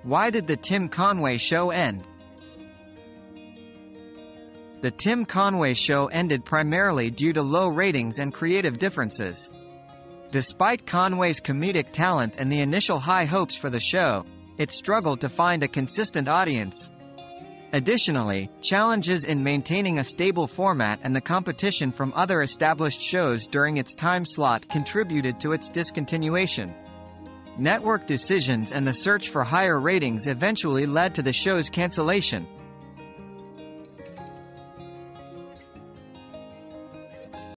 Why did the Tim Conway Show end? The Tim Conway Show ended primarily due to low ratings and creative differences. Despite Conway's comedic talent and the initial high hopes for the show, it struggled to find a consistent audience. Additionally, challenges in maintaining a stable format and the competition from other established shows during its time slot contributed to its discontinuation. Network decisions and the search for higher ratings eventually led to the show's cancellation.